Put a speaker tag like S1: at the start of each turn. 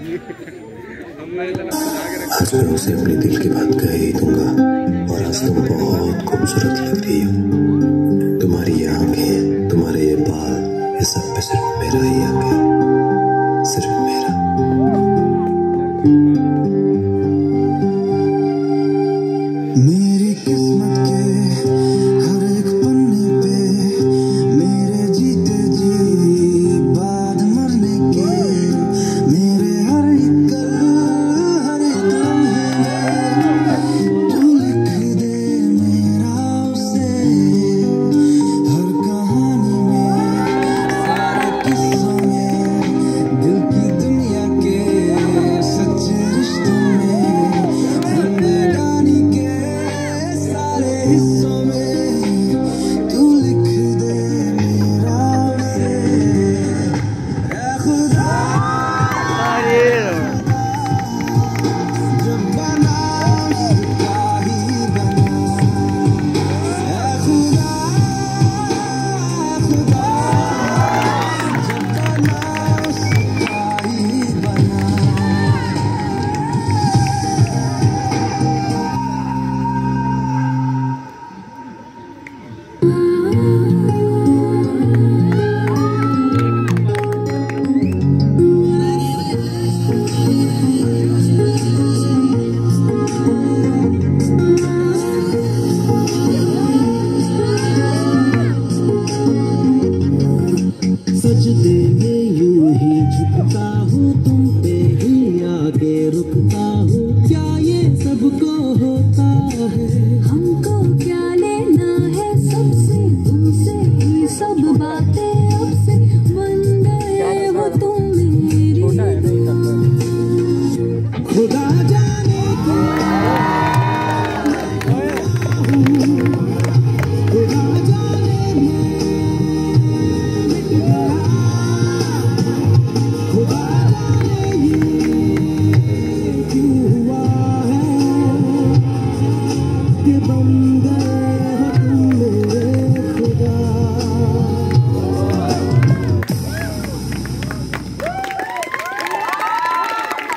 S1: आज मैं उसे अपने दिल की बात कह ही दूंगा। और आज तुम बहुत खूबसूरत लग रही हो। तुम्हारी ये आंखें, तुम्हारे ये बाल, ये सब पे सिर्फ मेरा ही हक है।